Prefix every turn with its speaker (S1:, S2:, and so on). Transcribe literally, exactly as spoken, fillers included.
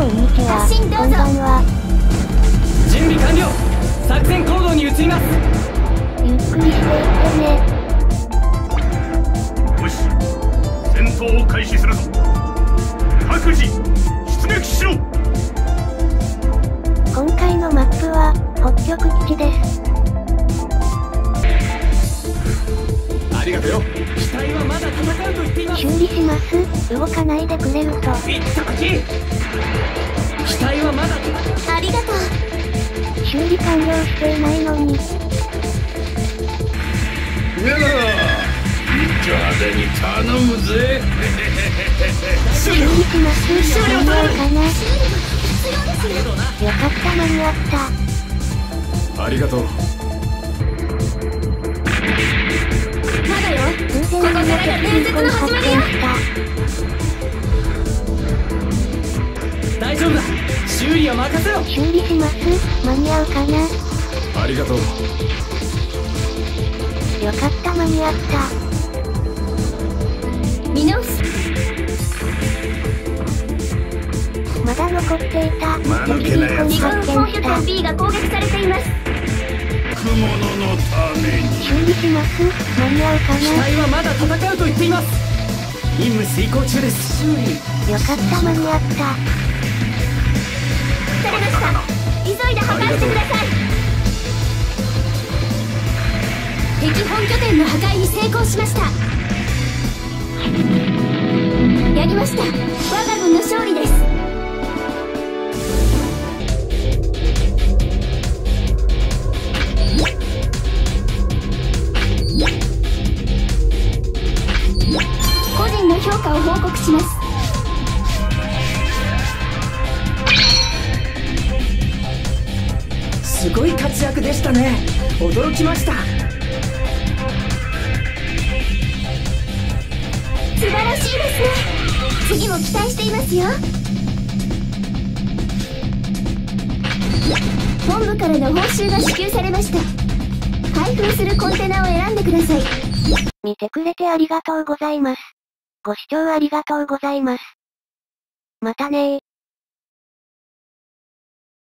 S1: こんにちは。こんばんは。
S2: 準備完了。作戦行動に移ります。
S1: ゆっくりしていってね。
S3: よし、戦闘を開始するぞ。各自出撃しろ。
S1: 今回のマップは北極基地です。
S2: ありがとうよ。機体はまだ戦うと言っています。
S1: 修理します。動かないでくれると。
S2: いったとき。機体はまだ
S4: ありがとう。
S1: 修理完了していないのに。
S3: うわ一丁でに頼むぜ。
S1: 修理します。間に合うかな。
S4: 必要ですよ。
S1: よかった間に合った。
S2: ありがとう。
S4: まだよ。
S1: 偶然にも鉄人を発見した。
S2: 大丈夫だ。修理は任せろ。
S1: 修理します。間に合うかな。
S2: ありがとう。
S1: よかった間に合った。
S4: 見直す。
S1: まだ残っていた
S3: 間抜けなやつ
S4: 二軍
S1: 敵人を発見した。
S4: 本拠点 B が攻撃されています。
S3: 雲ののために。
S1: 修理します。間に合うか
S2: 機
S1: な。
S2: 体はまだ戦うと言っています。任務遂行中です。修理。
S1: よかった間に合った。
S4: されました。急いで破壊してください。敵本拠点の破壊に成功しました。やりました。我が軍の勝利です。個人の評価を報告します。
S2: すごい活躍でしたね。驚きました。
S4: 素晴らしいですね。次も期待していますよ。本部からの報酬が支給されました。開封するコンテナを選んでください。
S1: 見てくれてありがとうございます。ご視聴ありがとうございます。またねー。